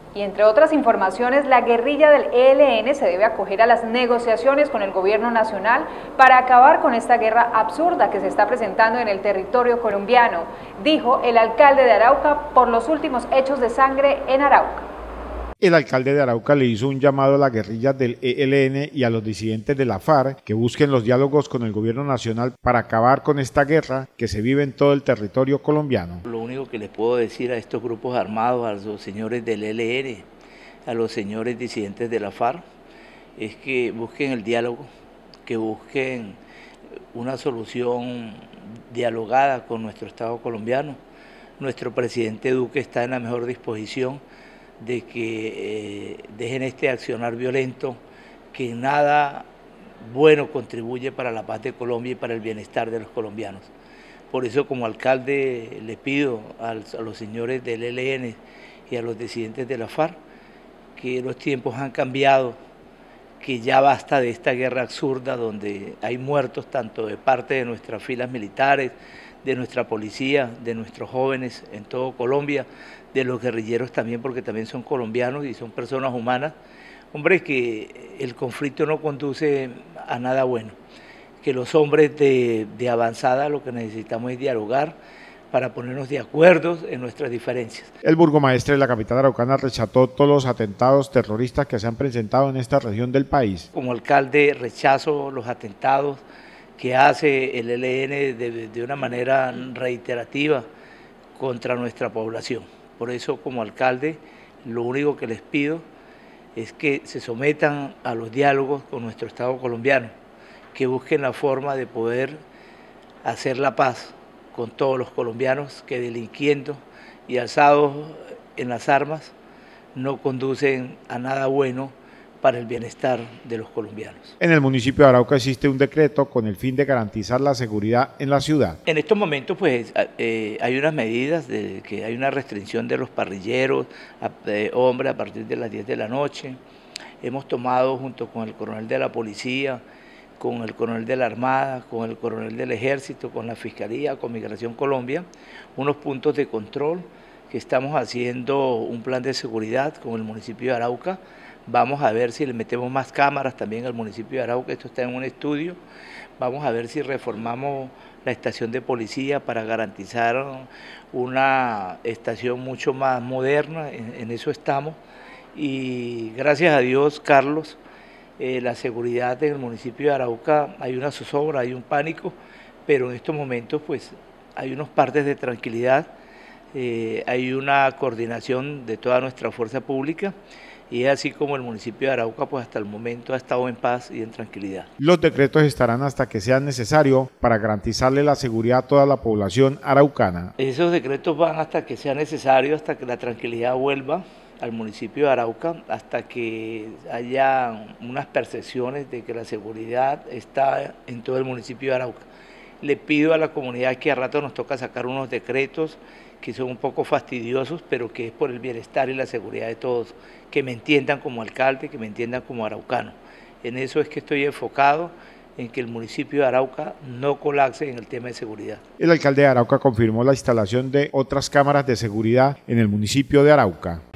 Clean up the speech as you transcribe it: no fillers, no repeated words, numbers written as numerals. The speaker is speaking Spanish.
Y entre otras informaciones, la guerrilla del ELN se debe acoger a las negociaciones con el gobierno nacional para acabar con esta guerra absurda que se está presentando en el territorio colombiano, dijo el alcalde de Arauca por los últimos hechos de sangre en Arauca. El alcalde de Arauca le hizo un llamado a las guerrillas del ELN y a los disidentes de la FARC que busquen los diálogos con el gobierno nacional para acabar con esta guerra que se vive en todo el territorio colombiano. Lo único que les puedo decir a estos grupos armados, a los señores del ELN, a los señores disidentes de la FARC, es que busquen el diálogo, que busquen una solución dialogada con nuestro Estado colombiano. Nuestro presidente Duque está en la mejor disposición de que dejen este accionar violento que nada bueno contribuye para la paz de Colombia y para el bienestar de los colombianos. Por eso, como alcalde, le pido a los señores del ELN y a los disidentes de la FARC que los tiempos han cambiado, que ya basta de esta guerra absurda donde hay muertos tanto de parte de nuestras filas militares, de nuestra policía, de nuestros jóvenes en todo Colombia, de los guerrilleros también, porque también son colombianos y son personas humanas. Hombre, que el conflicto no conduce a nada bueno, que los hombres de avanzada lo que necesitamos es dialogar para ponernos de acuerdo en nuestras diferencias. El burgomaestre de la capital araucana rechazó todos los atentados terroristas que se han presentado en esta región del país. Como alcalde rechazo los atentados que hace el ELN de una manera reiterativa contra nuestra población. Por eso, como alcalde, lo único que les pido es que se sometan a los diálogos con nuestro Estado colombiano, que busquen la forma de poder hacer la paz con todos los colombianos que delinquiendo y alzados en las armas no conducen a nada bueno para el bienestar de los colombianos. En el municipio de Arauca existe un decreto con el fin de garantizar la seguridad en la ciudad. En estos momentos pues hay unas medidas de que hay una restricción de los parrilleros, hombres a partir de las 10 de la noche. Hemos tomado junto con el coronel de la policía, con el coronel de la Armada, con el coronel del Ejército, con la Fiscalía, con Migración Colombia, unos puntos de control que estamos haciendo un plan de seguridad con el municipio de Arauca. Vamos a ver si le metemos más cámaras también al municipio de Arauca, esto está en un estudio. Vamos a ver si reformamos la estación de policía para garantizar una estación mucho más moderna, en eso estamos. Y gracias a Dios, Carlos, la seguridad en el municipio de Arauca, hay una zozobra, hay un pánico, pero en estos momentos pues hay unos partes de tranquilidad, hay una coordinación de toda nuestra fuerza pública y es así como el municipio de Arauca pues hasta el momento ha estado en paz y en tranquilidad. Los decretos estarán hasta que sea necesario para garantizarle la seguridad a toda la población araucana. Esos decretos van hasta que sea necesario, hasta que la tranquilidad vuelva al municipio de Arauca, hasta que haya unas percepciones de que la seguridad está en todo el municipio de Arauca. Le pido a la comunidad que a rato nos toca sacar unos decretos que son un poco fastidiosos, pero que es por el bienestar y la seguridad de todos, que me entiendan como alcalde, que me entiendan como araucano. En eso es que estoy enfocado, en que el municipio de Arauca no colapse en el tema de seguridad. El alcalde de Arauca confirmó la instalación de otras cámaras de seguridad en el municipio de Arauca.